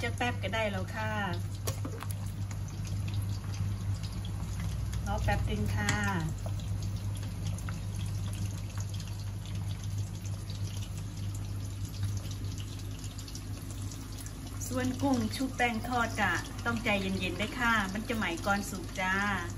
จะแป๊บก็ได้แล้วค่ะรอแป๊บนึงค่ะส่วนกุ้งชุบแป้งทอดกะต้องใจเย็นๆได้ค่ะมันจะไหมก่อนสุกจ้า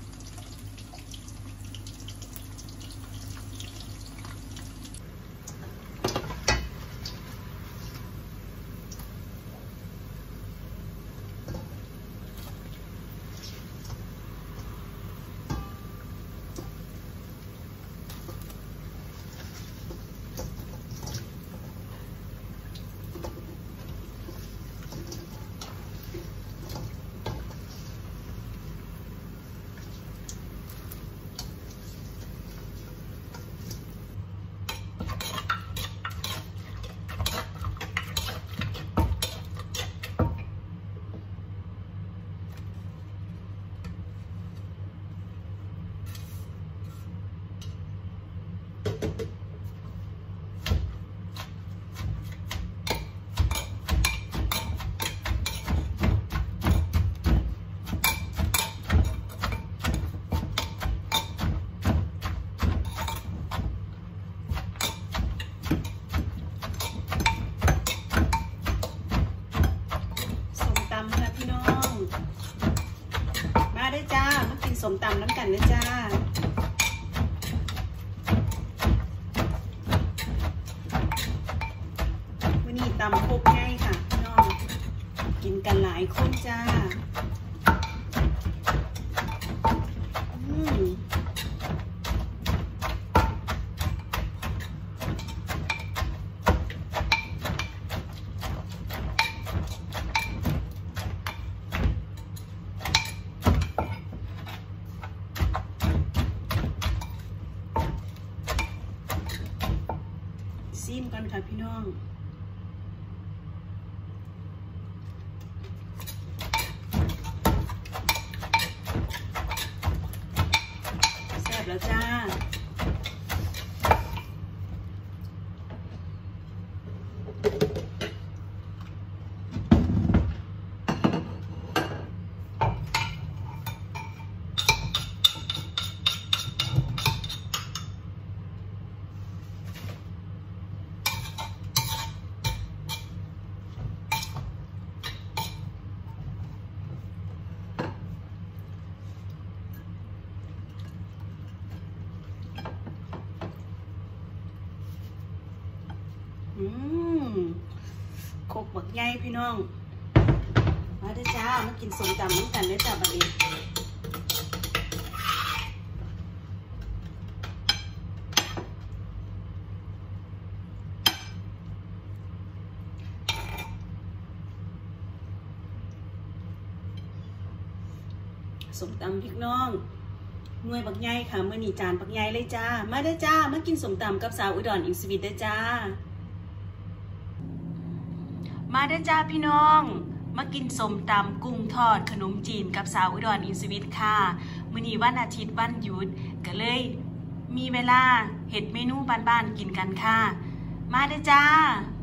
ส้มตำน้ำกันนะจ้าวันนี้ตำครบง่ายค่ะพี่น้องกินกันหลายคนจ้าซิมกันค่ะพี่น้องแซ่บแล้วจ้าโคกบักใหญ่พี่น้องมาได้จ้ามากินส้มตำน้ำกันได้จ้าบัดนี้ส้มตำพี่น้องหน่วยบักใหญ่ค่ะเมื่อนี่จานบักใหญ่เลยจ้ามาได้จ้ามากินส้มตำกับสาวอุดรอินสวิตได้จ้ามาได้จ้าพี่น้องมากินส้มตำกุ้งทอดขนมจีนกับสาวอุดรอินสวิตค่ะมื้อนี้วันอาทิตย์วันหยุดก็เลยมีเวลาเฮ็ดเมนูบ้านๆกินกันค่ะมาได้จ้า